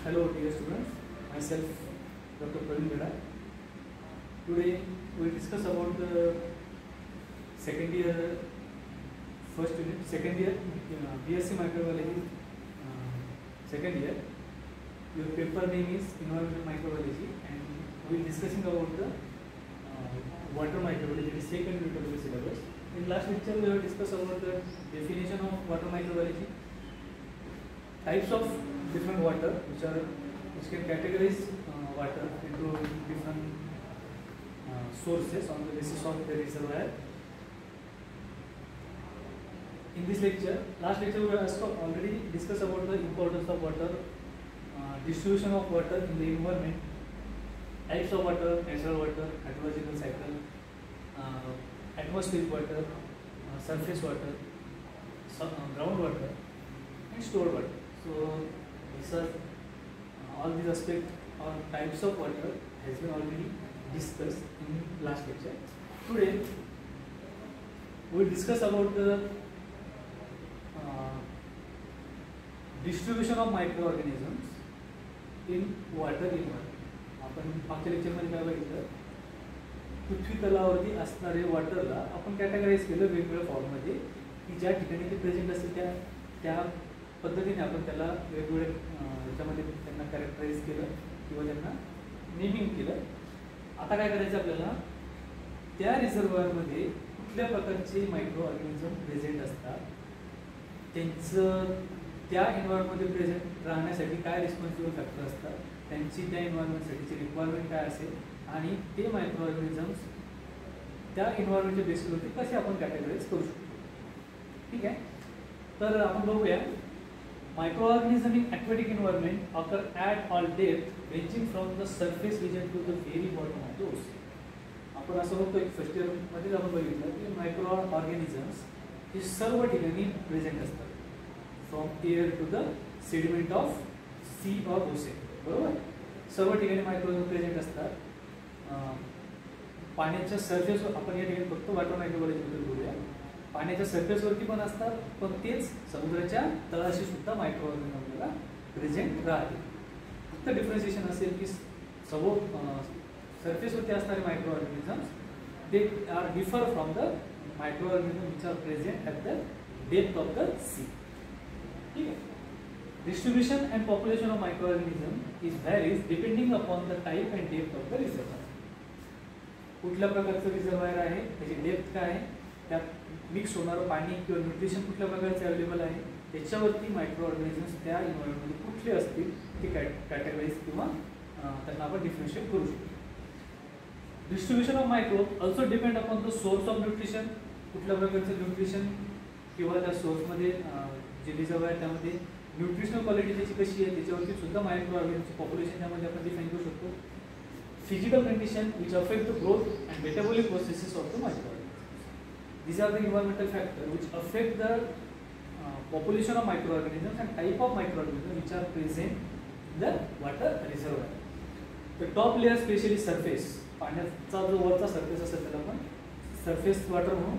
Hello dear students, myself Dr. Praveen Gada. Today we will discuss about the second year first unit, second year BSc Microbiology second year. Your paper name is Environmental Microbiology and we will discussing about the water microbiology, that is second unit of the syllabus. In last lecture we have discussed about the definition of water microbiology, types of different water which can categorize water into different sources on the basis of the reservoir. In this lecture, last lecture we have already discussed about the importance of water, distribution of water in the environment, types of water, natural water, hydrological cycle, atmospheric water, surface water, groundwater, and stored water. So these are all these aspects or types of water has been already discussed in last lecture. Today we will discuss about the distribution of microorganisms in water environment. आपण मागच्या लेक्चरमध्ये काय बघितलं, पृथ्वी तलावरती असणारे वाटरला आपण कॅटेगराइज केलं वेगवेगळ्या फॉर्ममध्ये की ज्या ठिकाणी ते प्रेझेंट असतील त्या पद्धतीने आपण त्याला वेगवेगळ्या ह्याच्यामध्ये त्यांना कॅरेक्टराइज केलं किंवा त्यांना नेमिंग केलं. आता काय करायचं आपल्याला, त्या रिझर्व्हायरमध्ये कुठल्या प्रकारचे मायक्रो ऑर्गॅनिझम प्रेझेंट असतात, त्यांचं त्या एन्व्हायरमेंटमध्ये प्रेझेंट राहण्यासाठी काय रिस्पॉन्सिबल फॅक्टर असतात, त्यांची त्या एन्व्हायरमेंटसाठीची रिक्वायरमेंट काय असेल आणि ते मायक्रो ऑर्गॅनिझम्स त्या एन्व्हायरमेंटच्या बेसिसवरती कसे आपण कॅटेगराइज करू शकतो. ठीक आहे, तर आपण बघूया. Microorganisms in aquatic environment occur at all depth, ranging from the surface region to the very bottom of the ocean. आपण असं बघतो की फर्स्ट इयर मध्ये आपण बघितलं की मायक्रो ऑर्गॅनिझम्स हे सर्व ठिकाणी प्रेझेंट असतात, from air to the sediment of sea or ocean. बरोबर, सर्व ठिकाणी मायक्रो प्रेझेंट असतात. पाण्याच्या सर्फेसवर आपण या ठिकाणी फक्त वॉटर मायक्रोबायोलॉजीबद्दल बोलूया. पाण्याच्या सरफेसवरती पण असतात, पण तेच समुद्राच्या तळाशी सुद्धा मायक्रो ऑर्गॅनिझम आपल्याला प्रेझेंट राहते. फक्त डिफरन्सिएशन असेल की सरफेसवरती असणारे micro organisms they are differ from the micro organism which are present at the depth of the sea. ठीक आहे. Distribution and population of micro organism is varies depending upon the type and depth of the reservoir. कुठल्या प्रकारचं reservoir आहे, त्याची depth काय आहे, त्यात mix होणारं पाणी किंवा न्यूट्रिशन कुठल्या प्रकारचे अवेलेबल आहे, त्याच्यावरती मायक्रो ऑर्गॅनिझम्स त्या एन्व्हायरमेंटमध्ये कुठले असतील ते कॅटेगराइज किंवा त्यांना आपण डिफरन्शिएट करू शकतो. Distribution of micro also depend upon the source of nutrition. कुठल्या प्रकारचं न्यूट्रिशन किंवा त्या सोर्समध्ये जे रिझर्व आहे त्यामध्ये न्यूट्रिशनल क्वालिटी त्याची कशी आहे त्याच्यावरती सुद्धा मायक्रो ऑर्गॅनिझमचं पॉप्युलेशन त्यामध्ये आपण डिफाईन करू शकतो. Physical condition which affect the growth and metabolic processes of the micro. These are the environmental factors which affect the population of microorganisms and type of microorganisms which are present in the water reservoir. The top layer especially surface, पाण्याचा जो वरचा surface असेल त्याला आपण surface water म्हणू,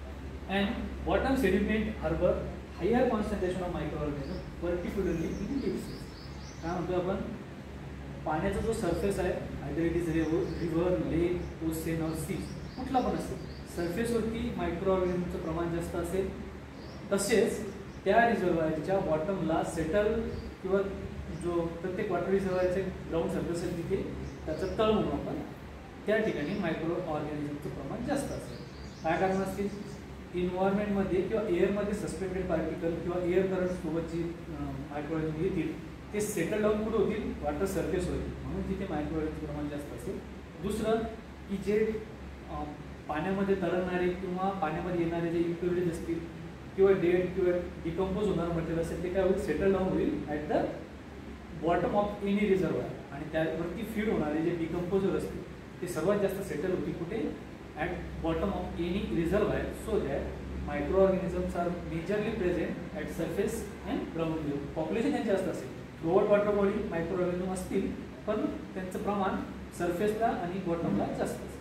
and bottom sediment harbor higher concentration of microorganisms particularly in deep sea. काय म्हणतो आपण, पाण्याचा जो सरफेस आहे either it is river, lake, ocean or sea, कुठला पण असेल, सरफेसवरती मायक्रो ऑर्गॅनिझमचं प्रमाण जास्त असेल, तसेच त्या रिझर्व्हायरच्या बॉटमला सेटल किंवा जो प्रत्येक वॉटर रिझर्व्हायरचे ग्राउंड सरफेस आहे तिथे त्याचं तळ म्हणून आपण त्या ठिकाणी मायक्रो ऑर्गॅनिझमचं प्रमाण जास्त असेल. काय कारण असतील, इन्व्हायरमेंटमध्ये किंवा एअरमध्ये सस्पेंडेड पार्टिकल किंवा एअर करंटसोबत जी मायक्रो ऑर्गॅनिझम येतील ते सेटल डाऊन कुठे होतील, वॉटर सरफेसवरती, म्हणून तिथे मायक्रो ऑर्गॅनिझमचं प्रमाण जास्त असेल. दुसरं की जे पाण्यामध्ये तरंगणारे किंवा पाण्यामध्ये येणारे जे इम्प्युरिटीज असतील किंवा डेड किंवा डिकम्पोज होणारं मटेरियल असेल ते काय होईल, सेटल डाऊन होईल at the bottom of any reservoir, आणि त्यावरती फीड होणारे जे डिकम्पोजर असतील ते सर्वात जास्त सेटल होतील कुठे, at bottom of any reservoir, so that micro organisms are majorly present at surface and ground level. Population त्यांचे जास्त असेल, lower water body micro organism असतील पण त्यांचं प्रमाण सरफेसला आणि बॉटमला जास्त असेल.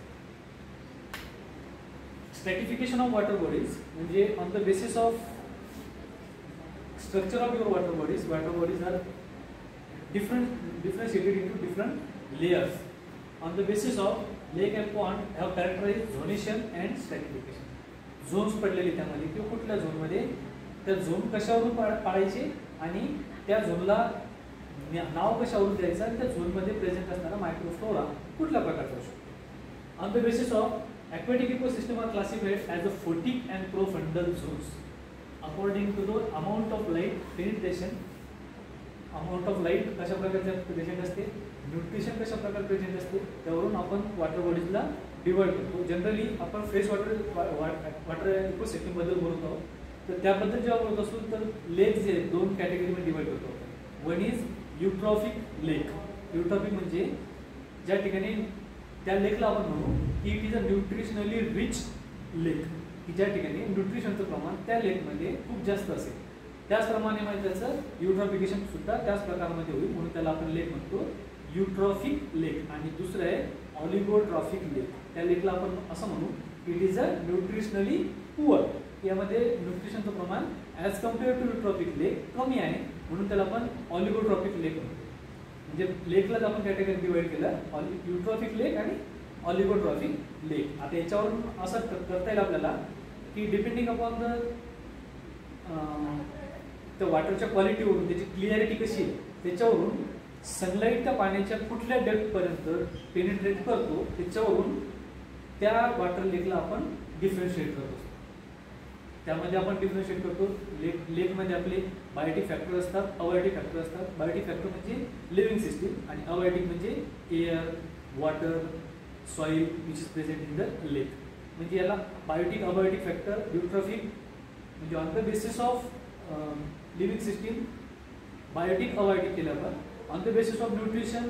Stratification of water bodies म्हणजे on the basis of structure of your water bodies are differentiated into different layers. On the basis of lake and pond have characterized zonation and stratification. Zones पडलेले त्यामध्ये किंवा कुठल्या झोनमध्ये त्या zone कशावरून पाडायचे आणि त्या झोनला नाव कशावरून द्यायचं आणि त्या झोनमध्ये प्रेझेंट असणारा मायक्रोफ्लोरा कुठल्या प्रकारचा असू शकतो. On the basis of aquatic ecosystem are classified as a photic and profundal zones according to the amount of light penetration. Amount of light कशा प्रकारचे प्रेझेंट असते, न्यूट्रिशन कशा प्रकारे प्रेझेंट असते, त्यावरून आपण वॉटर बॉडीजला डिवाइड करतो. जनरली आपण फ्रेश वॉटर इकोसिस्टम बद्दल बोलत आहोत, तर त्याबद्दल जेव्हा बोलत असतो तर लेक जे दोन कॅटेगरीमध्ये डिवाइड करतो. वन इज युट्रॉफिक लेक. युट्रॉफिक म्हणजे ज्या ठिकाणी त्या लेकला आपण म्हणू की it is a nutritionally rich lake, की ज्या ठिकाणी न्यूट्रिशनचं प्रमाण त्या लेकमध्ये खूप जास्त असेल. त्याचप्रमाणे म्हणजे त्याचं युट्रॉफिकेशन सुद्धा त्याच प्रकारामध्ये होईल, म्हणून त्याला आपण लेक म्हणतो युट्रॉफिक लेक. आणि दुसरं आहे ऑलिगोट्रॉफिक लेक. त्या लेकला आपण असं म्हणू it is a nutritionally poor. यामध्ये न्यूट्रिशनचं प्रमाण as compare to eutrophic lake कमी आहे, म्हणून त्याला आपण ऑलिगोट्रॉफिक लेक म्हणतो. म्हणजे लेकलाच आपण कॅटेगरी डिवाइड केलं, युट्रॉफिक लेक आणि ऑलिगोट्रॉफिक लेक. आता याच्यावरून असं करता येईल आपल्याला की डिपेंडिंग अपॉन द त्या वॉटरच्या क्वालिटीवरून त्याची क्लिअरिटी कशी आहे त्याच्यावरून सनलाईट त्या पाण्याच्या कुठल्या डेप्थपर्यंत पेनिट्रेट करतो त्याच्यावरून त्या वॉटर लेकला आपण डिफरन्शिएट करतो. त्यामध्ये आपण डिफरन्शिएट करतो लेकमध्ये आपले बायोटिक फॅक्टर असतात, अबायोटिक फॅक्टर असतात. बायोटिक फॅक्टर म्हणजे लिव्हिंग सिस्टीम आणि अबायोटिक म्हणजे air, water, soil which is present in the lake. म्हणजे याला बायोटिक अबायोटिक फॅक्टर युट्रॉफिक म्हणजे on the basis of living system biotic abiotic केलं आपण. On the basis of nutrition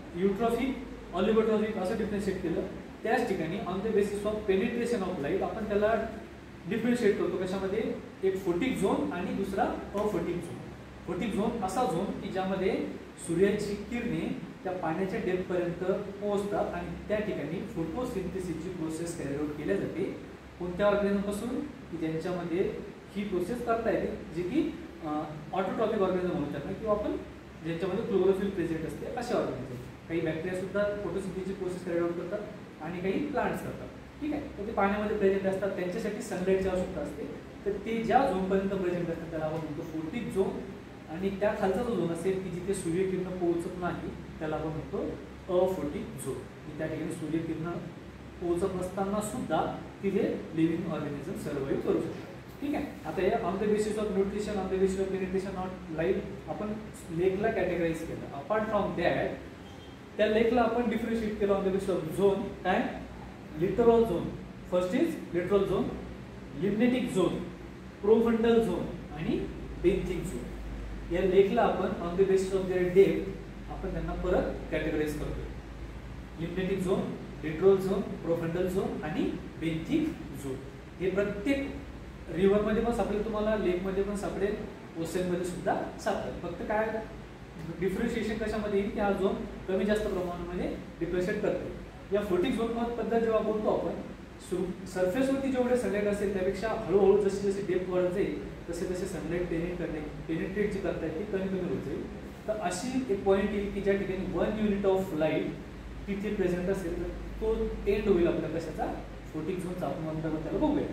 eutrophic oligotrophic असं differentiate केलं. त्याच ठिकाणी on the basis of penetration of light आपण त्याला डिफरन्शिएट करतो कशामध्ये, एक फोटिक झोन आणि दुसरा अफोटिक झोन. फोटिक झोन असा झोन की ज्यामध्ये सूर्याची किरणे त्या पाण्याच्या डेप्थपर्यंत पोहोचतात आणि त्या ठिकाणी फोटोसिंथेसिसची प्रोसेस कॅरी आउट केली जाते. कोणत्या ऑर्गॅनिझमपासून की ज्यांच्यामध्ये ही प्रोसेस करता येते, जे की ऑटोट्रॉपिक ऑर्गॅनिझम म्हणू शकतात किंवा आपण ज्यांच्यामध्ये क्लोरोफिल प्रेझेंट असते अशा ऑर्गॅनिझम. काही बॅक्टेरिया सुद्धा फोटोसिंथेसिसची प्रोसेस कॅरी आउट करतात आणि काही प्लांट्स करतात. ठीक आहे, तर ते पाण्यामध्ये प्रेझेंट असतात, त्यांच्यासाठी सनलाईटची आवश्यकता असते. तर ते ज्या झोनपर्यंत प्रेझेंट असतात त्याला आपण म्हणतो फोटिक झोन. आणि त्या खालचा जो झोन असेल की जिथे सूर्यकिरण पोहोचत नाही त्याला आपण म्हणतो अफोटिक झोन. त्या ठिकाणी सूर्यकिरण पोहोचत नसताना सुद्धा तिथे लिव्हिंग ऑर्गॅनिझम सर्वाइव्ह करू शकतात. ठीक आहे. आता या on the basis of nutrition, on the basis of penetration of light आपण लेकला कॅटेगराईज केलं. अपार्ट फ्रॉम दॅट त्या लेकला आपण डिफरन्शिएट केलं on the basis of zone. काय, littoral zone. First is littoral zone, limnetic zone, profundal zone आणि benthic zone. या लेकला आपण on the basis of their depth आपण त्यांना परत कॅटेगराईज करतो. Limnetic zone, littoral zone, profundal zone आणि बेंथिक झोन. हे प्रत्येक रिव्हरमध्ये पण सापडेल तुम्हाला, लेकमध्ये पण सापडेल, ओशनमध्ये सुद्धा सापडेल. फक्त काय डिफरन्शिएशन कशामध्ये येईल की हा झोन कमी जास्त प्रमाणामध्ये डिफरन्शिएट करते. या फोटिक झोन बद्दल जेव्हा बोलतो आपण सरफेसवरती जेवढे सनलाईट असेल त्यापेक्षा हळूहळू जशी जशी डेप्थ वाढत जाईल तसे तसे सनलाईट पेनिट्रेट जी करता येईल ती कमी कमी होत जाईल. तर अशी एक पॉईंट येईल की ज्या ठिकाणी 1 युनिट ऑफ लाईट तिथे प्रेझेंट असेल तर तो एंड होईल आपल्या कशाचा, फोटिक झोनचा. आपण त्याला बघूया.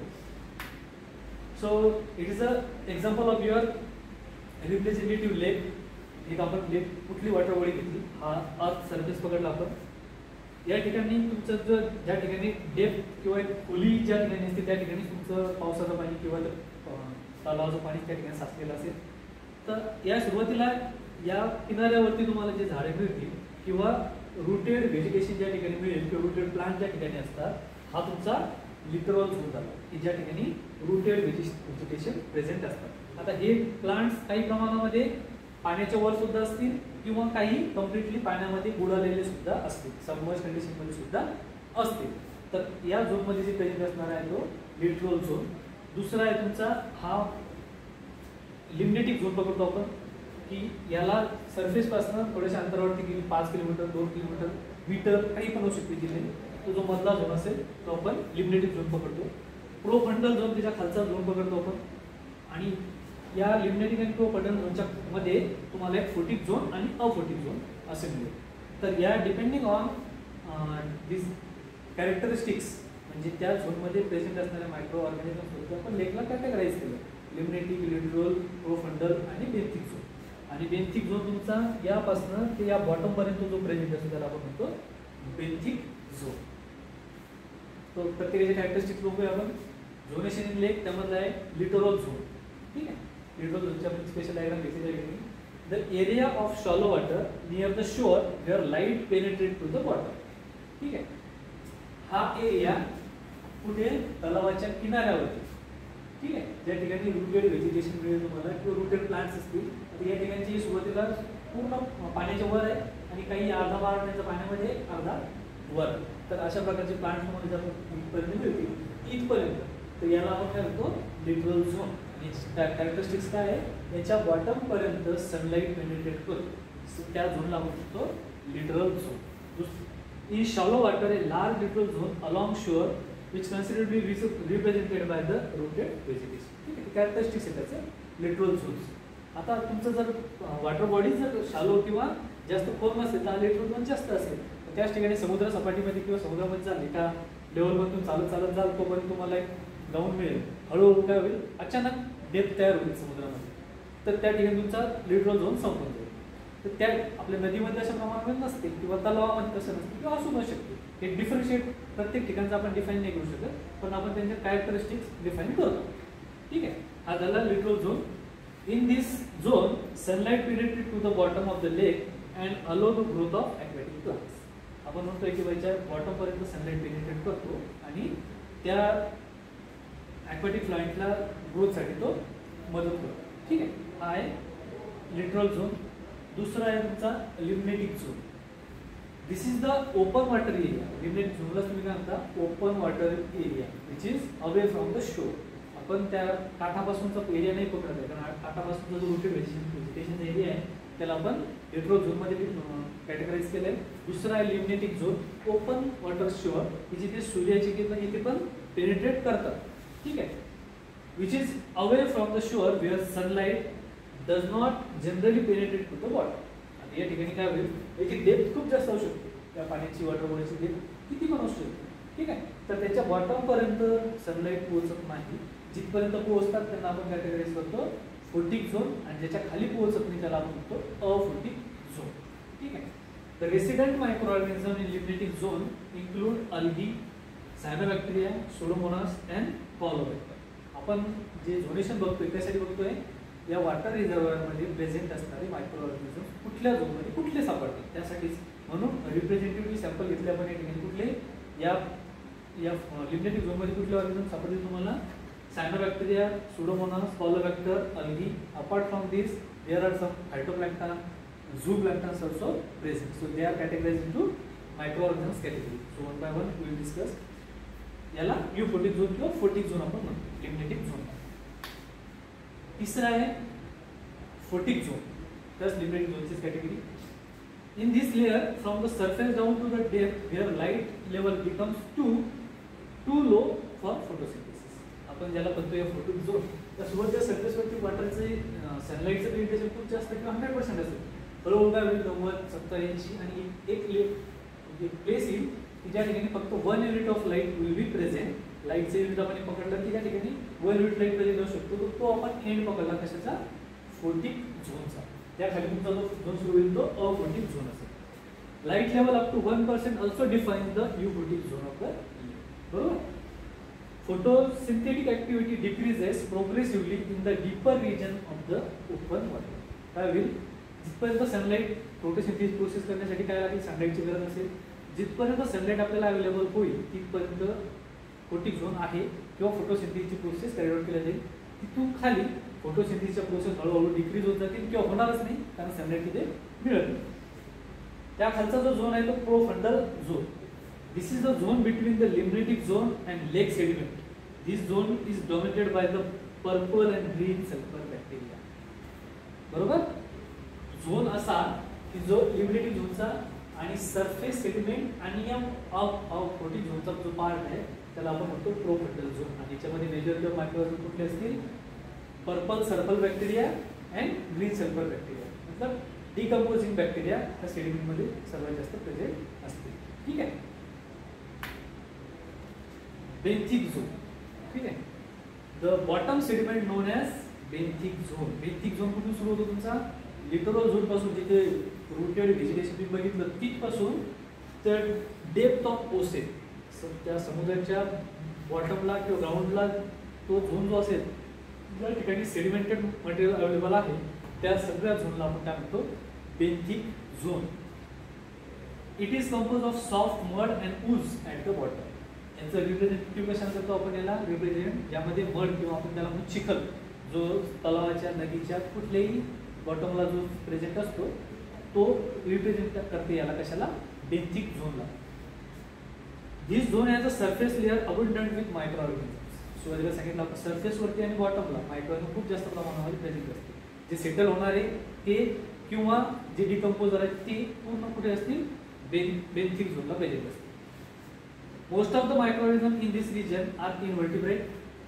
So it is a example of your representative lake. एक आपण लेक कुठली वॉटर बॉडी घेतली, हा अर्थ सरफेस पकडला आपण. या ठिकाणी तुमचं जर ज्या ठिकाणी डेप्थ किंवा खोली ज्या ठिकाणी असते त्या ठिकाणी तुमचं पावसाचं पाणी किंवा तलावाचं पाणी त्या ठिकाणी साचलेलं असेल तर या सुरुवातीला या किनाऱ्यावरती तुम्हाला जे झाडे मिळतील किंवा रूटेड व्हेजिटेशन ज्या ठिकाणी मिळेल किंवा रूटेड प्लांट ज्या ठिकाणी असतात हा तुमचा लिटरल झोन झाला की ज्या ठिकाणी रूटेड व्हेजिटेशन प्रेझेंट असतात. आता हे प्लांट्स काही प्रमाणामध्ये पाण्याच्या वर सुद्धा असतील किंवा काही कम्प्लिटली पाण्यामध्ये बुडालेले सुद्धा असतील, सबमर्ज कंडिशनमध्ये सुद्धा असतील. तर या झोनमध्ये जे प्रेझेंट असणार आहे तो लिटरल झोन. दुसरा आहे तुमचा हा लिम्नेटिक झोन पकडतो आपण की याला सरफेसपासून थोड्याशा अंतरावरती गेली 5 किलोमीटर 2 किलोमीटर मीटर काही पण होऊ शकते जिल्ह्याने, तो जो मधला झोन असेल तो आपण लिम्नेटिक झोन पकडतो. प्रोफंडल झोन त्याच्या खालचा झोन पकडतो आपण. आणि या लिमिनेटिंग आणि कोऑर्डिनेट झोनच्या मध्ये तुम्हाला एक फोटिक झोन आणि अफोटिक झोन असे मिळेल. तर या डिपेंडिंग ऑन दिस कॅरेक्टरिस्टिक्स म्हणजे त्या झोनमध्ये प्रेझेंट असणाऱ्या मायक्रो ऑर्गॅनिझम्स आपण लेगला कॅटेगराईज केलं. लिमिनेटिंग, लिटरल, प्रोफंडल आणि बेंथिक झोन. आणि बेंथिक झोन तुमचा यापासून ते या बॉटम पर्यंत जो प्रेझेंट असतो त्याला आपण म्हणतो बेंथिक झोन. तो प्रत्येकाचे कॅरेक्टरिस्टिक्स बघूया आपण. झोनेशन इन लेक त्यामधला आहे लिटरल झोन. ठीक आहे, लिटरल झोनची आपण स्पेशल डायग्राम घेतलेली आहे. The area of shallow water near the shore where light penetrate to the bottom. ठीक आहे, हा एरिया कुठे तलावाच्या किनाऱ्यावरती. ठीक आहे, ज्या ठिकाणी रूटेड व्हेजिटेशन मिळेल तुम्हाला किंवा रूटेड प्लांट्स असतील. तर या ठिकाणची सुरुवातीला पूर्ण पाण्याच्या वर आहे आणि काही अर्धा पाण्याच्या पाण्यामध्ये अर्धा वर. तर अशा प्रकारचे प्लांट तुम्हाला जर इथपर्यंत मिळतील इथपर्यंत तर याला आपण काय म्हणतो लिटरल झोन. आणि कॅरेक्टरिस्टिक्स काय आहे, याच्या बॉटम पर्यंत सनलाईट पेनिट्रेट करतो त्या झोनला आपण म्हणतो littoral zone. In shallow water a large littoral zone along shore which considered to be represented by the rooted vegetation. ठीक आहे, कॅरेक्टरिस्टिक्स आहे त्याचे लिटरल झोन्स. आता तुमचं जर वॉटर बॉडी जर शालो किंवा जास्त खोल नसेल तर लिटरल झोन जास्त असेल. त्याच ठिकाणी समुद्र सपाटीमध्ये किंवा समुद्रामध्ये जाल एका लेवलमधून चालत चालत जाल तोपर्यंत तुम्हाला एक ग्राउंड मिळेल. हळूहळू काय होईल, अचानक डेप्थ तयार होईल समुद्रामध्ये. तर त्या ठिकाणी तुमचा लिटरल झोन संपून जाईल. तर त्या आपल्या नदीमध्ये अशा प्रमाणामध्ये नसते किंवा तलावामध्ये तसं नसते किंवा असू न शकते. हे डिफरन्शिएट प्रत्येक ठिकाणचं आपण डिफाईन नाही करू शकत, पण आपण त्यांचे कॅरेक्टरिस्टिक्स डिफाईन करतो. ठीक आहे, हा झाला littoral zone. In this zone sunlight penetrate to the bottom of the lake and allow the growth of aquatic plants. आपण म्हणतोय की बाईच्या बॉटम पर्यंत सनलाईट पेनिट्रेट करतो आणि त्या ॲक्वॅटिक प्लांटला ग्रोथसाठी तो मदत करतो. ठीक आहे, हा आहे लिटरल झोन. दुसरा आहे तुमचा limnetic zone. This is the open water area. Limnetic झोनला तुम्ही काय म्हणता open water area which is away from the shore. आपण त्या काठापासूनचा एरिया नाही पकडत आहे, कारण काठापासूनचा जो रूटेड व्हेजिटेशन एरिया आहे त्याला आपण लिटरल झोनमध्ये कॅटेगराईज केलं आहे. दुसरा आहे limnetic zone open water shore की जिथे सूर्याची किरण इथे पण पेनिट्रेट करतात. ठीक आहे, which is away from the shore where sunlight does not generally penetrate to the bottom. आणि या ठिकाणी काय होईल, याची डेप्थ खूप जास्त असू शकते. त्या पाण्याची वॉटर बॉडीची डेप्थ किती पण असू शकते. ठीक आहे, तर त्याच्या बॉटम पर्यंत सनलाईट पोहोचत नाही. जिथपर्यंत पोहोचतात त्यांना आपण कॅटेगराईज करतो फोटिक झोन आणि ज्याच्या खाली पोहोचत नाही त्याला आपण म्हणतो अफोटिक झोन. ठीक आहे, the resident micro organism in limnetic zone include algae, cyanobacteria, pseudomonas and caulobacter. आपण जे झोनेशन बघतोय त्यासाठी बघतोय या वॉटर रिझर्व्हरमध्ये प्रेझेंट असणारे मायक्रो ऑर्गॅनिझम कुठल्या झोनमध्ये कुठले सापडतात त्यासाठीच. म्हणून रिप्रेझेंटेटिव्ह सॅम्पल घेतले आपण या ठिकाणी. कुठले या लिमिनेटिंग झोनमध्ये कुठले ऑर्गॅनिझम सापडतील तुम्हाला cyanobacteria, pseudomonas, caulobacter, algae. Apart from this there are some phytoplankton, zooplankton also present. So they are categorized into microorganisms category. So one by one we will discuss. याला euphoric zone किंवा photic zone आपण म्हणतो, लिमिनेटिंग zone. तिसरा आहे photic zone. That's liminetic zones category. In this layer, from the surface down to the depth, where light level becomes too low for photosynthesis. आपण ज्याला म्हणतोय photic zone. त्या सुरुवातीच्या सरफेसवरती वॉटरचे सनलाईटचं पेनिट्रेशन खूप जास्त किंवा 100% असेल. हळूहळू काय होईल 90, 70, 80 आणि एक प्लेस येईल की ज्या ठिकाणी फक्त 1 unit of light will be present. लाईटचं युनिट आपण पकडलं की त्या ठिकाणी 1 युनिट लाईट प्रेझेंट असू शकतो. तो आपण एंड पकडला कशाचा फोटिक झोनचा. त्याखाली तुमचा जो झोन सुरू होईल तो अफोटिक झोन असेल. Light level up to 1% also define the euphotic zone of the बरोबर. Photosynthetic activity decreases progressively in the deeper region of the open water. काय होईल जिथपर्यंत सनलाईट फोटोसिंथेसिस प्रोसेस करण्यासाठी काय लागेल सनलाईटची गरज असेल. जिथपर्यंत सनलाईट आपल्याला अवेलेबल होईल तिथपर्यंत फोटिक झोन आहे किंवा फोटोसिंथेसिसची प्रोसेस कॅरी आउट केली जाईल. तिथून खाली फोटोसिंथेसिसच्या प्रोसेस हळूहळू डिक्रीज होत जातील किंवा होणारच नाही कारण सनलाईट तिथे मिळत नाही. त्या खालचा जो झोन आहे तो profundal zone. This is the zone between the limnetic zone and lake sediment. This zone is dominated by the purple and green sulfur bacteria. बरोबर. झोन असा की जो लिमिनेटिंग झोनचा आणि सरफेस सेडिमेंट आणि या फोटिक झोनचा जो पार्ट आहे त्याला आपण म्हणतो प्रोफंडल झोन. आणि याच्यामध्ये मेजॉरिटी ऑफ मायक्रोऑर्गॅनिझम कुठले असतील purple sulphur bacteria and green sulphur bacteria, मतलब डिकम्पोजिंग बॅक्टेरिया त्या सेडिमेंटमध्ये सर्वात जास्त प्रेझेंट असते. ठीक आहे. Benthic zone. ठीक आहे. The bottom sediment known as benthic zone. Benthic zone कुठून सुरू होतो तुमचा? लिटोरल झोन पासून, जिथे रूटेड व्हेजिटेशन तुम्ही बघितलं तिथपासून तर डेप्थ ऑफ ओसेन, त्या समुद्राच्या बॉटमला किंवा ग्राउंडला तो झोन जो असेल, ज्या ठिकाणी सेडिमेंटेड मटेरियल अवेलेबल आहे त्या सगळ्या झोनला आपण काय म्हणतो? Benthic zone. It is compose of soft mud and woods at the bottom. यांचं रिप्रेझेंटेटिव्ह कशाला करतो आपण याला? रिप्रेझेंट ज्यामध्ये मड किंवा आपण त्याला म्हणून चिखल, जो तलावाच्या नदीच्या कुठल्याही बॉटमला जो प्रेझेंट असतो तो रिप्रेझेंट करते याला कशाला? बेंथिक झोनला. This zone has a surface layer abundant with micro organisms. सुरुवातीला सांगितलं आपण सरफेसवरती आणि बॉटमला मायक्रो ऑर्गॅनिझम खूप जास्त प्रमाणामध्ये प्रेझेंट असते. जे सेटल होणारे ते किंवा जे डिकम्पोजर आहेत ते पूर्ण कुठे असतील? बेंथिक झोनला प्रेझेंट असतील. Most of the micro organism in this region are invertebrate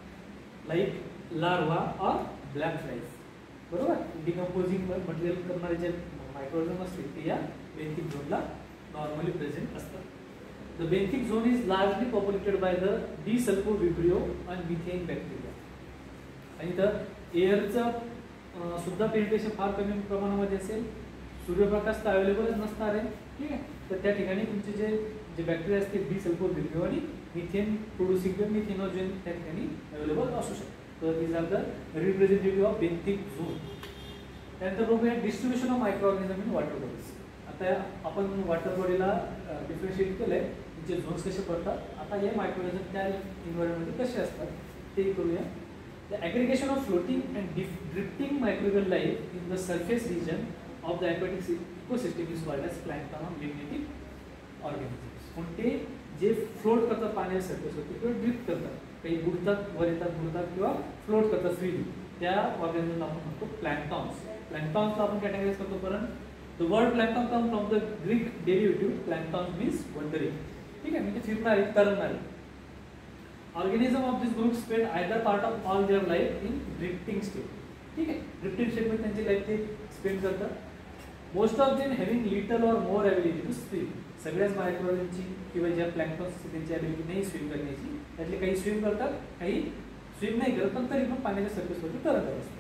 like larva और ब्लॅक फ्लाईज. बरोबर. डिकम्पोजिंग मटेरियल करणारे जे मायक्रो ऑर्गॅनिझम असतील ते या बेंथिक झोनला नॉर्मली प्रेझेंट असतात. The benthic zone is largely populated by the desulfovibrio आणि मिथेन बॅक्टेरिया. आणि तर एअरचं सुद्धा पेनिट्रेशन फार कमी प्रमाणामध्ये असेल. सूर्यप्रकाश तर अवेलेबलच नसणार आहे. ठीक आहे. तर त्या ठिकाणी तुमचे जे बॅक्टेरिया असतील डिसल्फोविब्रियो आणि मिथेन प्रोड्युसिंग किंवा मिथेनोजेन त्या ठिकाणी अवेलेबल असू शकतात. तर these are the representative of benthic zone. त्यानंतर बघूया distribution of micro organism in water bodies. आता आपण वॉटर बॉडीला डिफरन्शिएट केलंय, जे झोन्स कसे पडतात. आता हे मायक्रो ऑर्गॅनिझम त्या एन्व्हायरमेंटमध्ये कसे असतात ते करूया. The aggregation of floating and drifting microbial life in the surface region of the aquatic ecosystem is called as plankton of living organisms. पण ते जे फ्लोट करतात पाण्याच्या सरफेसवरती किंवा ड्रिफ्ट करतात, काही बुडतात, वर येतात, बुडतात किंवा फ्लोट करतात फ्रीली, त्या ऑर्गॅनिझमला आपण म्हणतो प्लॅन्क्टॉन्स. प्लॅन्क्टॉन्सला आपण कॅटेगराइज करतो. परंतु the word plankton come from the Greek derivative planktons means wandering. ठीक आहे. म्हणजे फिरणारे, तरंगणारे. Organism of this group spend either part of all their life in drifting state. ठीक आहे. ड्रिफ्टिंग स्टेटमध्ये त्यांची लाईफ ते स्पेंड करतात. Most of them having little or more ability to swim. सगळ्याच मायक्रो ऑर्गॅनिझमची किंवा ज्या प्लॅन्क्टॉन्स असते त्यांची ॲबिलिटी नाही स्विम करण्याची. त्यातले काही स्विम करतात, काही स्विम नाही करत, पण तरी पण पाण्याच्या सरफेसवरती तरंगत असतात.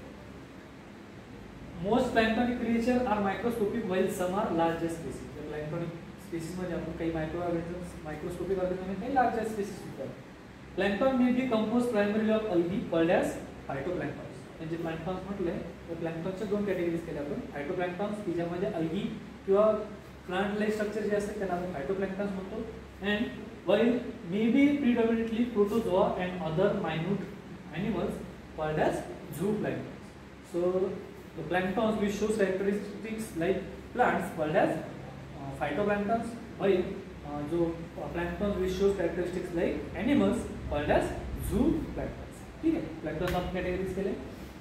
Most planktonic creature are microscopic while some are larger species. त्या प्लॅन्क्टॉनिक स्पेसिसमध्ये आपण काही मायक्रो ऑर्गॅनिझम्स, मायक्रोस्कोपिक ऑर्गॅनिझम, काही लार्जर स्पेसिस होतात. Plankton may be compose primarily of algae called as phytoplanktons. म्हणजे प्लॅन्क्टॉन्स म्हटले तर प्लॅन्क्टॉनच्या दोन कॅटेगरीज केल्या आपण. फायटोप्लॅन्क्टॉन्स की ज्यामध्ये अल्गी किंवा प्लांट लाईफ स्ट्रक्चर जे असतात त्याला आपण फायटोप्लॅन्क्टॉन्स म्हणतो. And while may be predominantly protozoa and other minute animals called as zooplankton. So the planktons which shows characteristics like plants called as phytoplanktons, while जो planktons which shows characteristics like animals called as zooplanktons. ठीक है. planktons आप categories केले.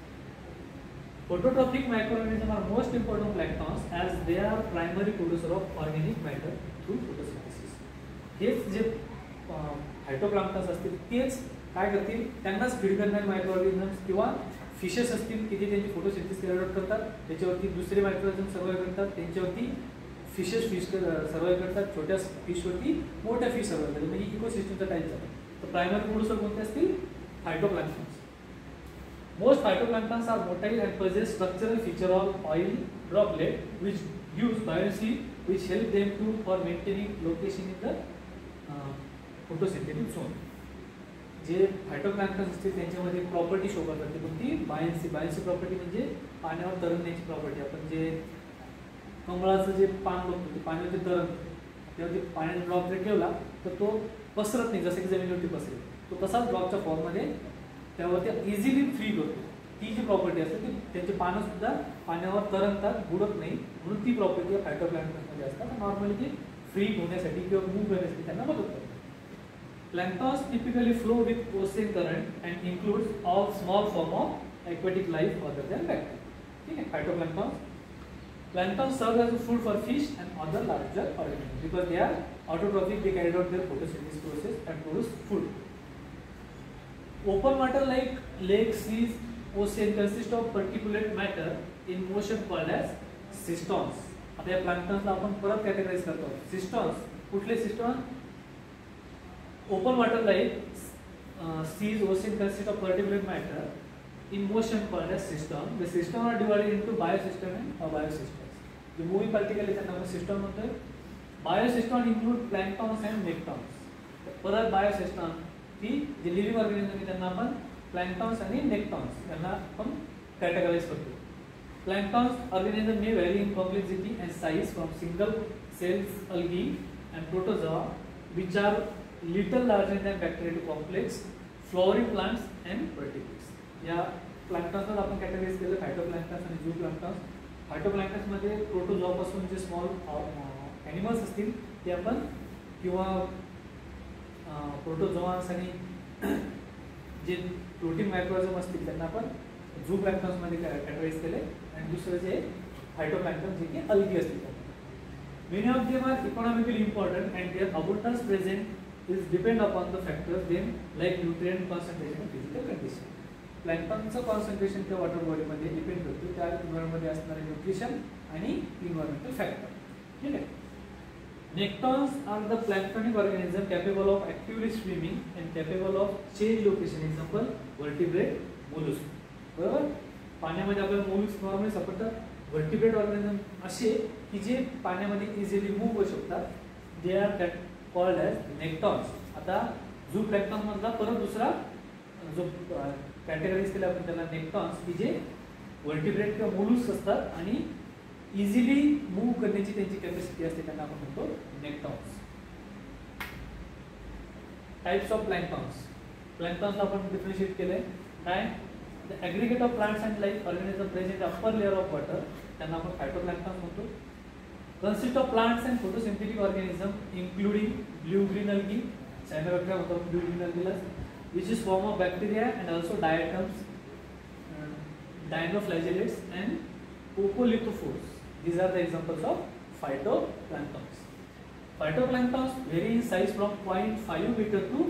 Phototrophic microorganisms are most important planktons as they are primary producer of organic matter through photosynthesis. हेच जे फायटोप्लॅन्क्टन्स असतील तेच काय करतील? त्यांनाच फीड करणारे मायक्रो ऑर्गॅनिझम्स किंवा फिशेस असतील की जे त्यांची फोटोसिंथेसिस कॅरी आउट करतात, त्याच्यावरती दुसरे मायक्रो ऑर्गॅनिझम सर्वाइव्ह करतात, त्यांच्यावरती फिश सर्वाइव्ह करतात, छोट्या फिशवरती मोठ्या फिश सर्वाइव्ह करतात. म्हणजे इकोसिस्टमचा टाईप झाला. तर प्रायमरी प्रोड्युसर कोणते असतील? Phytoplanktons. Most phytoplanktons are motile and possess structural feature of oil droplet which gives buoyancy which help them to for maintaining location in the photosynthetic zone. जे phytoplanktons असते त्यांच्यामध्ये property show करतात. कोणती? Buoyancy. Buoyancy property म्हणजे पाण्यावर तरंगण्याची property. आपण जे कमळाचं जे पान बघतो ते पाण्यावरती तरंगतं, तेव्हा ते पाण्याचा ड्रॉप जर ठेवला तर तो पसरत नाही जसं की जमिनीवरती पसरेल. तो तसाच ड्रॉपच्या फॉर्ममध्ये त्यावरती इझिली फ्री करतो. ती जी प्रॉपर्टी असते ती त्यांचे पानं सुद्धा पाण्यावर तरंगतात, बुडत नाही, म्हणून ती प्रॉपर्टी या फायटोप्लॅन्क्टन्समध्ये असतात. नॉर्मली ती फ्री होण्यासाठी किंवा मूव्ह करण्यासाठी त्यांना मदत करतात. Planktons typically flow with ocean current and includes all small form of aquatic life other than bacteria. ठीक है. Phytoplanktons. Planktons serve as food for fish and other larger organisms because they are autotrophic. They carry out their photosynthesis process and produce food. Open water like lakes, seas, ocean consist of particulate matter in motion called as systems. आता या प्लॅन्क्टन्सला आपण परत कॅटेगराइज करतो. Systems कुठले system? Open water like seas, ocean consist of particulate matter in motion called as system. The system are divided into biosystem and abiosystems. जो moving particle आहे त्यांना आपण सिस्टम म्हणतोय. Biosystem include planktons and nektons. परत biosystem ती जे living organism आहे त्यांना आपण प्लॅन्क्टॉन्स आणि नेक्टॉन्स यांना आपण कॅटेगराइज करतो. Planktons organism may vary in complexity and size from single cells algae and protozoa which are little larger than bacteria to complex flowering plants and vertebrates. या प्लॅन्क्टॉन्सला आपण कॅटेगराइज केलं फायटोप्लॅन्क्टन्स आणि झूप्लॅन्क्टन्स. फायटोप्लॅन्क्टन्स मध्ये प्रोटोझोआ पासून जे स्मॉल ॲनिमल्स असतील ते आपण किंवा प्रोटोझोआन्स आणि जे प्रोटीन मायक्रोऑर्गॅनिझम असतील त्यांना आपण झूप्लॅन्क्टन्स मध्ये कॅटेगराइज केले. आणि दुसरं जे फायटोप्लॅन्क्टन जे की अल्गी असतील. Many of them are economically important and their abundance present is depend upon the factors then like nutrient concentration and physical condition. प्लॅन्क्टनचं कॉन्सन्ट्रेशन त्या वॉटर बॉडीमध्ये डिपेंड करतो त्या इन्व्हायरमेंटमध्ये असणारे न्यूट्रिशन आणि इन्व्हायरमेंटल फॅक्टर. ठीक आहे. Nektons are the planktonic organism capable of actively swimming and capable of change location. Example vertebrate, mollusc. बरोबर. पाण्यामध्ये आपल्याला मोलुस्क नॉर्मली सापडतात. वर्टिब्रेट ऑर्गॅनिझम असे की जे पाण्यामध्ये इझिली मूव्ह होऊ शकतात. They are called as nektons. आता झूप्लॅन्क्टन मधला परत दुसरा जो कॅटेगराइज केला आपण त्याला नेक्टॉन्स की जे वर्टिब्रेट किंवा मोलुस्क असतात आणि इझिली मूव्ह करण्याची त्यांची कॅपॅसिटी असते त्यांना आपण म्हणतो नेक्टॉन्स. Types of प्लॅन्क्टॉन्स. प्लॅन्क्टॉन्सला आपण डिफरन्शिएट केलंय. काय? The aggregate of plants and life organisms present in the upper layer of water त्यांना आपण फायटोप्लॅन्क्टन म्हणतो. Consist of plants and photosynthetic organisms including blue-green algae, cyanobacteria म्हणतो blue-green algae, which is form of bacteria and also diatoms, dinoflagellates and coccolithophores. These are the examples of phytoplanktons. Phytoplanktons vary in size from 0.5 meter to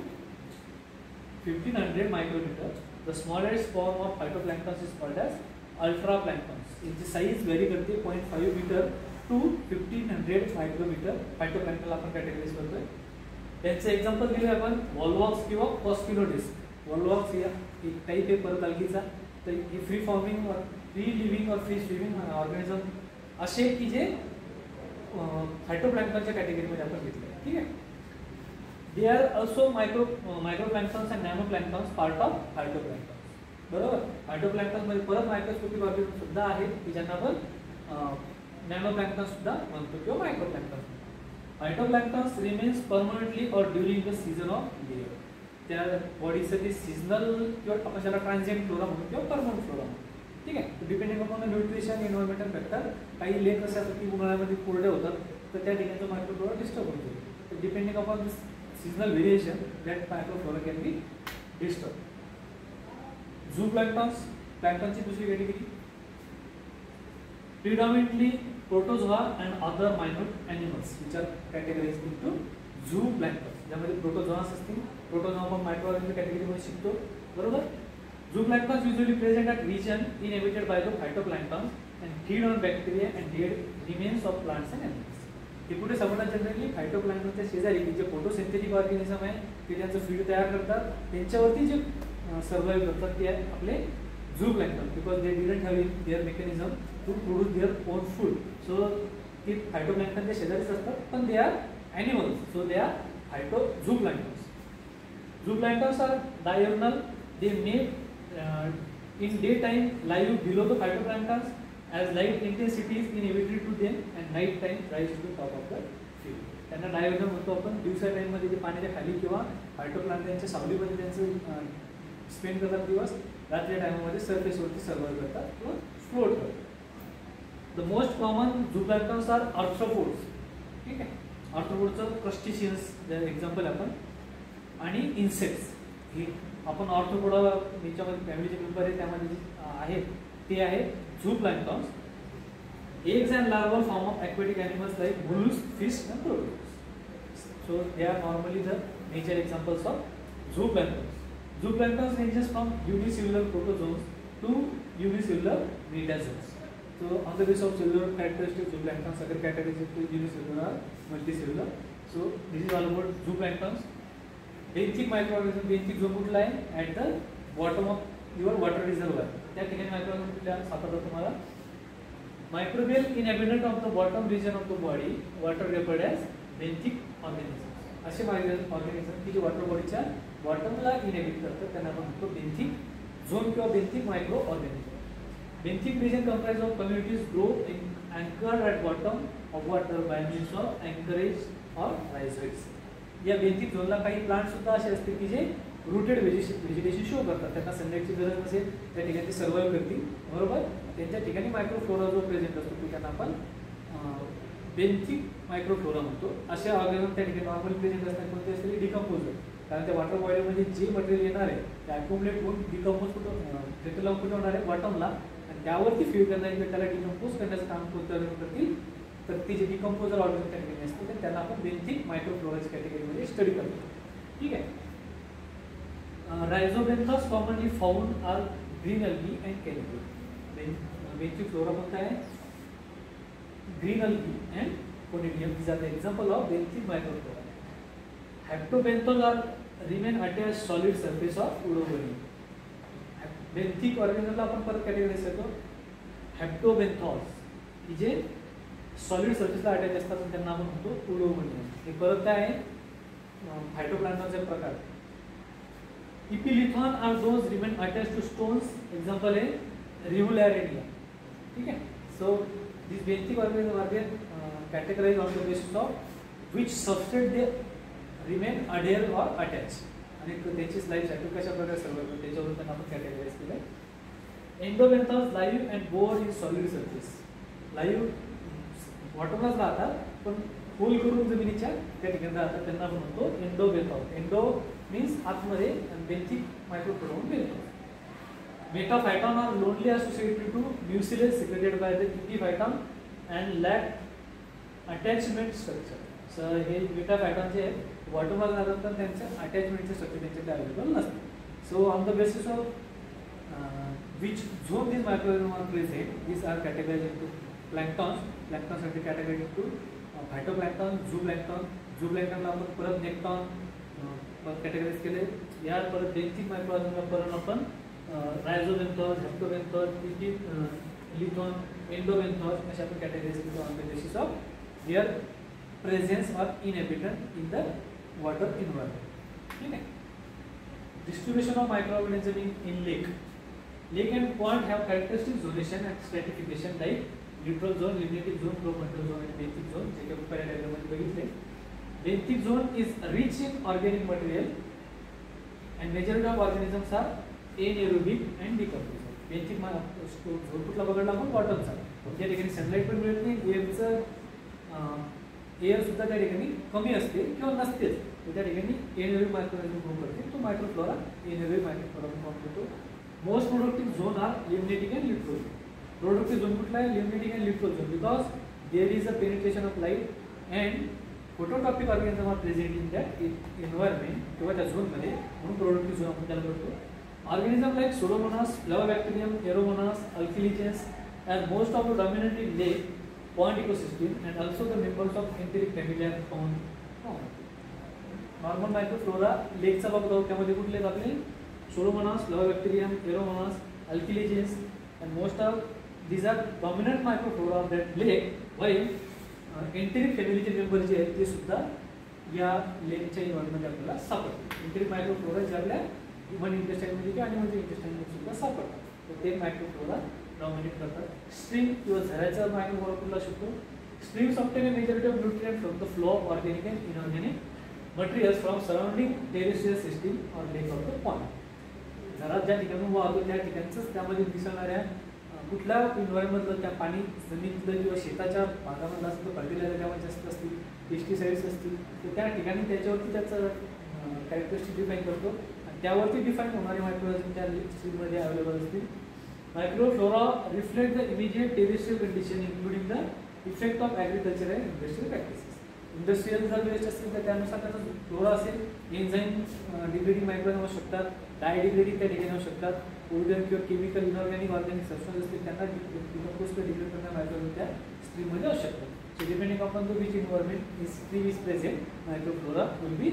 1500 micrometer. The smallest form of phytoplankton is called as ultraplanktons. its size vary करते 0.5 metre to 1500 micrometre. फायटोप्लॅन्क्टनला आपण कॅटेगराइज करतोय. त्यांचे example दिले आपण Volvox किंवा कॉस्किलोडिस. Volvox या एक type आहे परत अल्गीचा. तर ही फ्री फॉर्मिंग और फ्री लिव्हिंग और फ्री स्विमिंग ऑर्गॅनिझम असे की जे फायटोप्लॅन्क्टनच्या कॅटेगरीमध्ये आपण घेतले. ठीक आहे. They are also microplanktons and nanoplanktons part of phytoplanktons. बरोबर. फायटोप्लॅन्क्टन मध्ये परत मायक्रोस्कोपिक ऑर्गॅनिझम सुद्धा आहेत की ज्यांना आपण नॅनोप्लॅन्क्टन सुद्धा म्हणतो किंवा मायक्रोप्लॅन्क्टन. फायटोप्लॅन्क्टन्स रिमेन्स परमनंटली और during the season of layer. त्या बॉडीचं ते सीझनल किंवा आपण त्याला ट्रान्झिएंट फ्लोरा म्हणतो किंवा परमनंट फ्लोरा म्हणतो. ठीक आहे. Depending upon the nutrition environmental factor. काही लेक असे असतात की उन्हाळ्यामध्ये कोरडे होतात तर त्या ठिकाणचं मायक्रोफ्लोरा डिस्टर्ब होतो. तर depending upon this seasonal variation that microflora can be disturbed. Zooplanktons, planktonची दुसरी category. Predominantly protozoa and other minute animals which are categorized into zooplanktons. ज्यामध्ये प्रोटोझोआस असतील. प्रोटोझोआ आपण मायक्रोऑर्गॅनिझम कॅटेगरीमध्ये शिकतो. बरोबर. Zooplanktons usually present at region inhabited by the phytoplanktons and feed on bacteria and dead remains of plants and animals. हे कुठे सापडतात generally फायटोप्लॅन्क्टनच्या शेजारी की जे फोटोसिंथेटिक ऑर्गॅनिझम आहे ते त्यांचं फीड तयार करतात. त्यांच्यावरती जे सर्वाइव्ह करतात ते आहे आपले zooplankton. Because they didn't have their mechanism to produce their own food. So ते फायटोप्लॅन्क्टनच्या शेजारीच असतात पण they are animals. So they are zooplanktons. Zooplanktons are diurnal. They may in daytime live below the phytoplankton as light intensity is inhibited to them and night time rise to the top of the field. त्यांना डायurnal म्हणतो आपण. दिवसा time मध्ये ते पाण्याच्या खाली किंवा फायटोप्लॅन्क्टनच्या सावलीमध्ये त्यांचं स्पेंड करतात दिवस. रात्री टाइममध्ये सरफेसवरती सर्वाइव्ह करतात किंवा फ्लोट करतात. The most common zooplanktons are arthropods. ठीक आहे. आर्थ्रोपोडचं क्रस्टेशियन्स एक्झाम्पल आपण आणि इन्सेक्ट्स. हे आपण ऑर्थोपोडा याच्यामध्ये फॅमिलीचे मेंबर आहे त्यामध्ये जे आहेत ते आहेत zooplanktons. Eggs and larval form of aquatic animals like mollusks, fish and protozoans. So they are normally the major examples of zooplankton. Zooplankton ranges from unicellular protozoans two unicellular metazoans. So on the basis of cellular characteristics, zooplanktons other characteristics unicellular or multicellular. So this is all about zooplanktons. Benthic microorganism, benthic zone कुठला आहे at the bottom of your water reservoir. त्या ठिकाणी microorganism कुठल्या सापडतात तुम्हाला? Microbial inhabitant of the bottom region of the body, water referred as benthic organisms. असे organism की जे water bodyच्या bottomला inhabit करतात त्यांना आपण म्हणतो benthic zone किंवा benthic microorganism. Benthic region comprised of communities grow anchored at bottom of water by means of anchorage or rhizoids. या benthic झोनला काही प्लांट सुद्धा असे असते की जे रूटेड व्हेजिटेशन शो करतात. त्यांना सनलाईटची गरज नसेल त्या ठिकाणी ते सर्वाइव्ह करतील, बरोबर. त्यांच्या ठिकाणी मायक्रोफ्लोरा जो प्रेझेंट असतो तो त्यांना आपण बेंथिक मायक्रोफ्लोरा म्हणतो. अशा ऑर्गॅनिझम त्या ठिकाणी नॉर्मल प्रेझेंट असतात कोणते असते डिकम्पोजर. कारण त्या वॉटर बॉडीमध्ये जे मटेरियल येणार आहे ते अक्युमुलेट होऊन डिकम्पोज कुठं लावून कुठे होणार आहे बॉटमला, आणि त्यावरती फ्यू करणार किंवा त्याला डिकम्पोज करण्याचं काम कोणतं करतील तर ती जे डिकम्पोजर ऑर्गॅनिझम त्या ठिकाणी असते तर त्यांना आपण बेंथिक मायक्रोफ्लोराच्या कॅटेगरीमध्ये स्टडी करतो. ठीक आहे. Rhizobenthos commonly found are green algae and calico. Benthic flora कोणता आहे? Green algae and conidium. These are the example of benthic microflora. Haptobenthos are remain attached solid surface of uroboreum. Benthic organismला आपण परत कॅटेगराइज करतो. Haptobenthos की जे solid सर्फेसला attach असतात त्यांना आपण म्हणतो उरोबोरियम. हे परत काय आहे? फायटोप्लांक्टनचे प्रकार. Epilithon are those remain attached to stones. Example है Rivularidia. ठीक है. So these benthic organisms are categorized on the basis of which substrate they remain adhere or attach. आणि त्यांची लाईफ सायकल कशा प्रकारे सर्व करतो त्याच्यावरून त्यांना आपण कॅटेगराइज केलं आहे. Endobenthos live and bore in solid surface. Live वॉटरलाच राहतात पण होल करून जमिनीच्या त्या ठिकाणी राहतात त्यांना आपण म्हणतो एंडोबेंथॉस. एंडो मीन्स आतमध्ये आणि benthic microflora benthos. Metaphyton are loosely associated to mucilage secreted by the epiphyton and lack attachment structure. Sir हे मेटाफायटॉन जे आहेत वॉटरला राहतात तर त्यांचं अटॅचमेंटचे स्ट्रक्चर त्यांच्याकडे अवेलेबल नसते. So on the basis of which zone this microorganism are present this are categorized into planktons. प्लॅंक्टॉन्ससाठी कॅटेगरी टू फायटोप्लॅंक्टॉन, झूप्लॅंक्टॉन. झूप्लॅंक्टॉनला आपण परत नेक्टॉन कॅटेगराइज केले. यार परत बेंथिक मायक्रोऑर्गॅनिझमला परत आपण रायझोबेंथॉस, हेप्टोबेंथॉस, इपीलिथॉन, एंडोबेंथॉस अशा आपण कॅटेगराइज केले on the basis of their presence or inhabitant in the water environment. ठीक आहे. Distribution of microorganism in lake. Lake and pond have characteristic zonation and stratification like neutral zone, limnatic zone, pro-frontal zone and benthic zone. जे काही पहिल्या डायग्राममध्ये बघितले. Benthic zone is rich in organic material and majority of organisms are anaerobic and decomposable. Benthic zone कुठला बघितला आपण बॉटमचा. त्या ठिकाणी सनलाईट पण मिळत नाही, एअर सुद्धा त्या ठिकाणी कमी असते किंवा नसतेच. त्या ठिकाणी anaerobic मायक्रोऑर्गॅनिझम फॉर्म करते. तो मायक्रोफ्लोरा anaerobic मायक्रोफ्लोरा फॉर्म करतो. Most productive zone are limnatic and littoral. Productive zone कुठला आहे? limnatic and littoral zone because there is a penetration of light and phototropic organisms are present in that environment किंवा त्या zone मध्ये, म्हणून productive zone आपण त्याला म्हणतो. Organisms like Pseudomonas, Flavobacterium, Aeromonas, Alkaligens are most of the dominant in lake pond ecosystem and also the members of enteric family are found. Normal microflora लेकचा बघतो त्यामध्ये कुठले आहेत आपले Pseudomonas, Flavobacterium, Aeromonas, Alkaligens, and most of these are dominant microflora of that lake. While enteric family चे member जे आहेत ते सुद्धा या लेकच्या इन्व्हायरमेंटमध्ये आपल्याला सापडतात. एंटेरिक मायक्रोफ्लोरा जे आपल्या ह्यूमन इंटेस्टाईनमध्ये किंवा ॲनिमल इंटेस्टाईनमध्ये सुद्धा सापडतात. तर ते मायक्रोफ्लोरा डॉमिनेट करतात. स्ट्रीम किंवा झऱ्याचा मायक्रोफ्लोरा कुठला शकतो? Streams obtain a majority of nutrients from the flow of organic and inorganic materials from surrounding terrestrial system or lake or the pond. घरात ज्या ठिकाणी वाहतो त्या ठिकाणच त्यामध्ये दिसणाऱ्या कुठल्या एन्व्हायरमेंटमधलं त्या पाणी जमिनीतलं किंवा शेताच्या भागामधलं असेल तर फर्टिलायझर जेव्हा जास्त असतील, पेस्टिसाइड्स असतील तर त्या ठिकाणी त्याच्यावरती त्याचं कॅरेक्टरिस्टिक डिफाईन करतो आणि त्यावरती डिफाईन होणारे मायक्रोऑर्गॅनिझम त्या स्ट्रीममध्ये अवेलेबल असतील. Microflora reflect the immediate terrestrial condition including the effect of agriculture and industrial practices. Industrial जर वेस्ट असतील तर त्यानुसार त्याचा फ्लोरा असेल. एन्झाईम डिग्रेडिंग मायक्रोऑर्गॅनिझम असू शकतात, डायडिग्रेडिंग त्या ठिकाणी असू शकतात, ओरिजिनल किंवा केमिकल इनऑर्गॅनिक ऑर्गॅनिक सबस्टन्स असतील त्यांना डिकम्पोज किंवा डिग्रेड करणारे मायक्रोऑर्गॅनिझम त्या स्ट्रीममध्ये असू शकतात. So depending upon the which environment is stream is present, microflora will be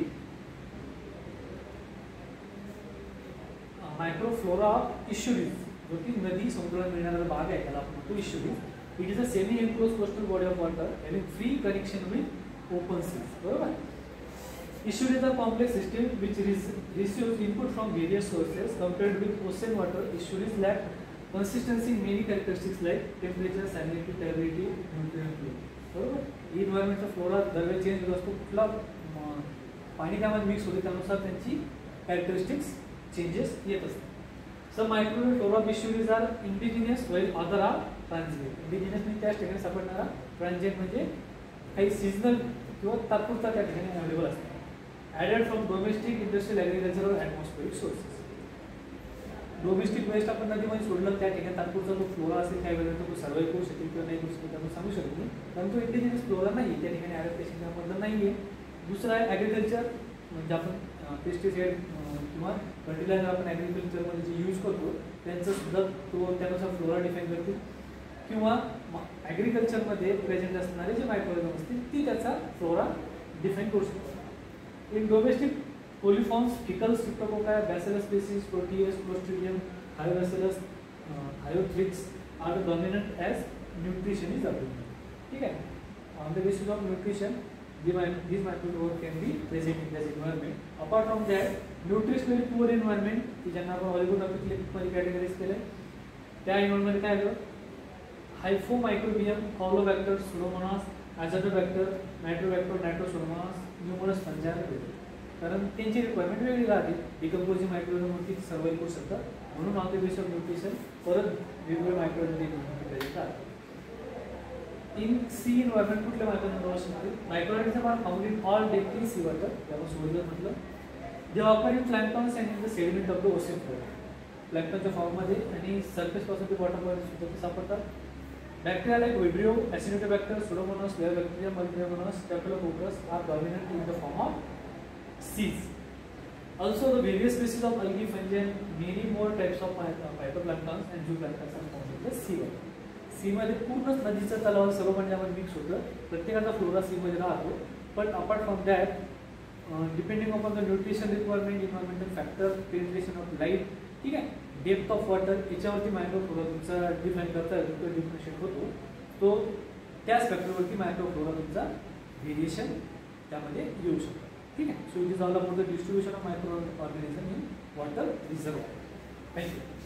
microflora of estuaries, जो की नदी समुद्राला मिळणारा भाग आहे त्याला आपण म्हणतो estuaries. It is a semi enclosed coastal body of water having free connection with open seas. बरोबर. Estuaries are complex system which receives input from various sources. Compared with ocean water, estuaries lack consistency in many characteristics like temperature, salinity, turbidity, nutrient flow. बरोबर. इन्व्हायरमेंटचा flora दरवेळी change होत असतो. कुठला पाणी त्यामध्ये mix होते त्यानुसार त्यांची कॅरेक्टरिस्टिक्स चेंजेस येत असतात. Some microflora of estuaries are indigenous while other are transient. Indigenous म्हणजे त्याच ठिकाणी सापडणारा, ट्रान्झिएंट म्हणजे काही सीजनल किंवा तात्पुरता त्या ठिकाणी अवेलेबल असतात. Added from domestic, industrial, agriculture और ॲटमॉस्फेरिक सोर्सेस. डोमेस्टिक वेस्ट आपण नदीमध्ये सोडलं त्या ठिकाणी तात्पुरता जो फ्लोरा असेल काही वेळेला तो सर्वाईव्ह करू शकेल किंवा नाही करू शकेल आपण सांगू शकत नाही, परंतु इंडिजिनियस फ्लोरा नाही त्या ठिकाणी ॲडॅप्टेशन त्यामधलं नाही आहे. दुसरं आहे ॲग्रिकल्चर, म्हणजे आपण पेस्टिसाइड किंवा फर्टिलायझर आपण ॲग्रिकल्चरमध्ये जे यूज करतो त्यांचं सुद्धा तो त्यानुसार फ्लोरा डिफाईन करतील, किंवा ॲग्रिकल्चरमध्ये प्रेझेंट असणारे जे मायक्रोऑर्गॅनिझम असतील ती त्याचा फ्लोरा डिफाईन करू शकतात. In domestic coliforms, faecals, streptococci, bacillus species, proteus, clostridium, thiobacillus, thiothrix are dominant as nutrition is available. ठीक आहे. On the basis of nutrition these microflora can be present in this environment. Apart from that, nutritionally poor environment की ज्यांना आपण ऑलिगोट्रॉपिक categories केले, त्या environment काय आलं, hyphomicrobium, caulobacter, pseudomonas, azotobacter, nitrobacter, nitrosomonas, numerous fungi वगैरे. कारण त्यांची रिक्वायरमेंट वेगळी राहते. डिकम्पोजिंग मायक्रोऑर्गॅनिझम सर्वाईव्ह करू शकतात, म्हणून on the basis of nutrition परत वेगवेगळे मायक्रोऑर्गॅनिझम प्रेझेंट राहतात. इन सी इन्व्हायरमेंट कुठले microorganism microorganism are found in all depth in sea water. त्याला सोडलं म्हटलं they occur in planktons and in the sediment of the ocean floor. प्लॅन्क्टॉनच्या फॉर्ममध्ये आणि सरफेसपासून ते बॉटमपर्यंत सुद्धा ते सापडतात. Bacteria like vibrio, acidobacter, pseudomonas, layer bacteria, multimonas, staphylococcus are dominant in the form of seeds. Also, the various species of algae, fungi, and many more types of phytoplanktons and zooplanktons are found in the sea water. Sea मध्ये पूर्णच नदीचं तलाव सर्व पाण्यामध्ये mix होतं, प्रत्येकाचा flora C मध्ये राहतो. पण apart from that, depending upon the nutrition requirement, environmental factor, penetration of light, ठीक आहे, डेप्थ ऑफ वॉटर, याच्यावरती मायक्रोफ्लोरा तुमचा डिफाईन करता येतो, डिफरन्शिएट होतो. तो त्याच फॅक्टरवरती मायक्रोफ्लोरा तुमचा व्हेरिएशन त्यामध्ये येऊ शकतो. ठीक आहे. So it is all about the distribution of micro organism in water reservoir. Thank you.